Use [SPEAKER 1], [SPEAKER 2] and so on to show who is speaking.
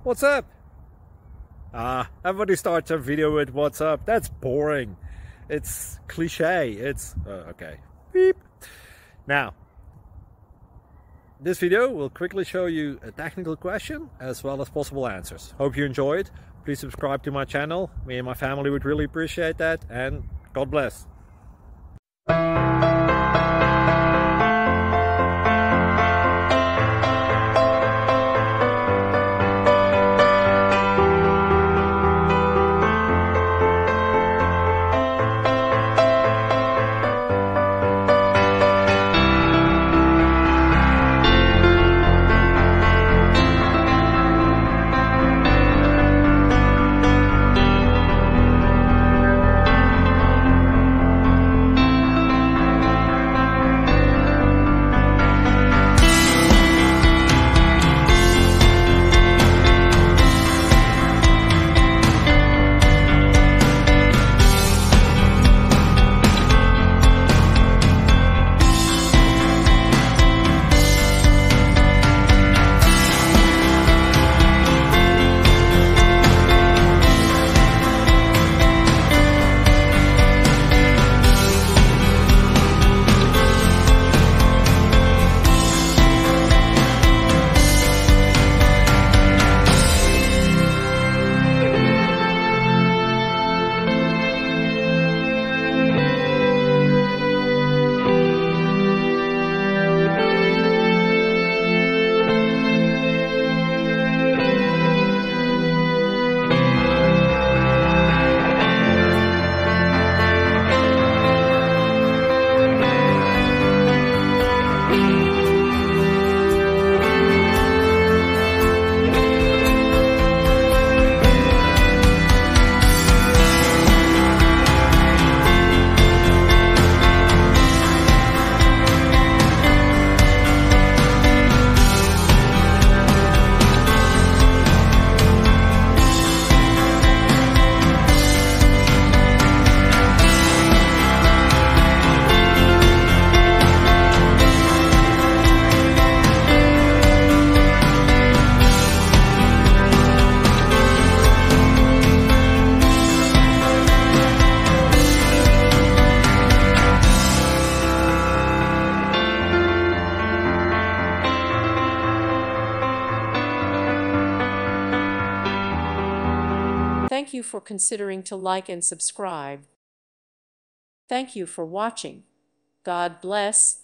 [SPEAKER 1] What's up? Everybody starts a video with what's up. That's boring. It's cliche. It's okay. Beep. Now, this video will quickly show you a technical question as well as possible answers. Hope you enjoyed. Please subscribe to my channel. Me and my family would really appreciate that, and God bless.
[SPEAKER 2] Thank you for considering to like and subscribe. Thank you for watching. God bless.